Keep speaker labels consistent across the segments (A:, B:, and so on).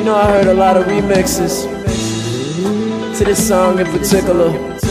A: know I heard a lot of remixes to this song in particular,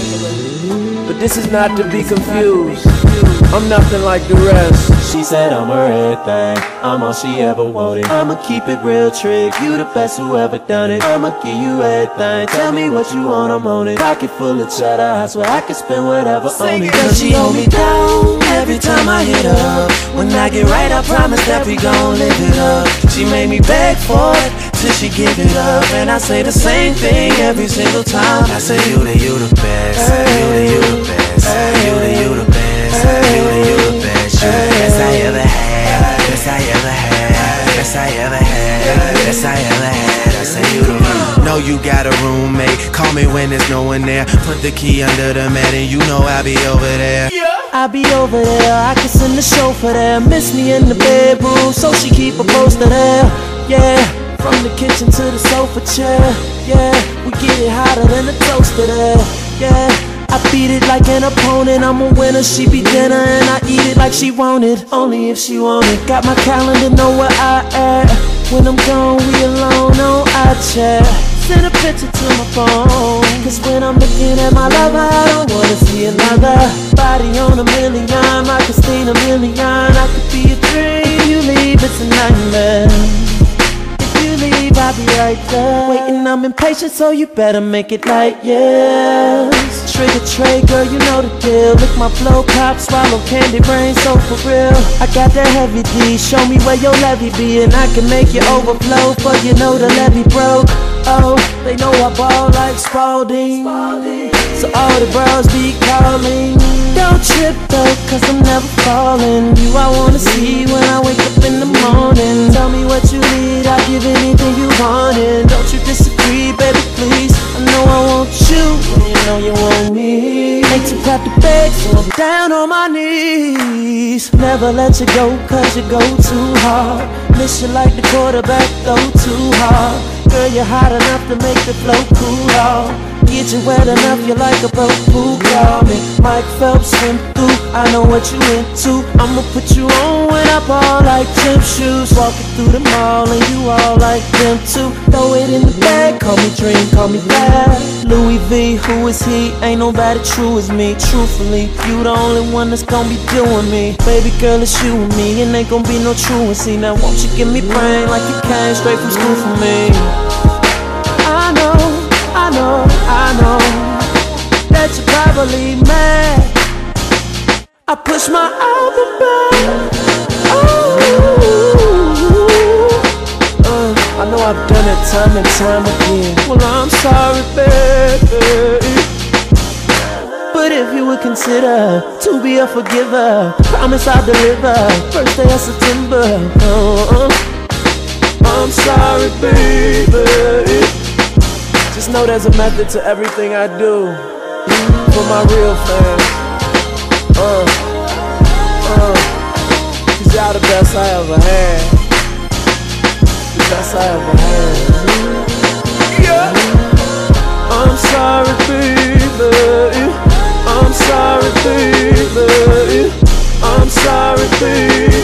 A: but this is not to be confused. I'm nothing like the rest.
B: She said I'm her everything, I'm all she ever wanted. I'ma keep it real trick, you the best who ever done it. I'ma give you everything, tell me what you want, I'm on it. Pocket full of cheddar, I swear I can spend whatever on it. Cause she hold me down every time I hit her up. When I get right, I promise that we gon' live it up. She made me beg for it till she give it up, and I say the same thing every single time. I say you the best, you the best, you the best, you the best, you the best, best I ever had, best I ever had, best I ever had, best I ever had. I say you the best. Know you got a roommate, call me when there's no one there. Put the key under the mat and you know I'll be over there.
C: I'll be over there, I can send the chauffeur there. Miss me in the bedroom, so she keep a poster there. Yeah, from the kitchen to the sofa chair. Yeah, we get it hotter than a toaster there. Yeah, I beat it like an opponent, I'm a winner. She be dinner and I eat it like she want it, only if she want it. Got my calendar, know where I at. When I'm gone, we alone on iChat. Send a picture to my phone, cause when I'm looking at my lover, I don't wanna see another body on a million. I could stain a million, I could be a dream. If you leave, it's a nightmare. If you leave, I'll be right there. Waiting, I'm impatient, so you better make it like yes. Trigger tray, girl, you know the deal. Lick my flow, pop, swallow candy, brain, so for real. I got that heavy D, show me where your levy be, and I can make you overflow, for you know the levy broke. Oh, they know I ball like Spalding, so all the bros be calling. Don't trip though, cause I'm never falling. You I wanna see when I wake up in the morning. Tell me what you need, I'll give anything you want, and don't you disagree, baby, please. I know I want you, and you know you want me. Ain't too proud to beg, so I'm down on my knees. Never let you go, cause you go too hard. Miss you like the quarterback, throw too hard. Girl, you're hot enough to make the flow cool off. Get you wet enough, you're like a broke pool. Call me Mike Phelps, swim through, I know what you into. I'ma put you on when I ball like gym shoes. Walking through the mall and you all like them too. Throw it in the bag, call me Dream, call me Glad. Louis V, who is he? Ain't nobody true as me. Truthfully, you the only one that's gon' be doing me. Baby girl, it's you and me, and ain't gon' be no truancy. Now won't you give me brain like you came straight from school for me? I know that you're probably mad I push my album back.
A: I know I've done it time and time again.
C: Well, I'm sorry, baby, but if you would consider to be a forgiver, promise I'll deliver first day of September.
A: I'm sorry, baby. Just know there's a method to everything I do. For my real fans. Cause y'all the best I ever had. The best I ever had. Yeah. I'm sorry, baby. I'm sorry, baby. I'm sorry, baby.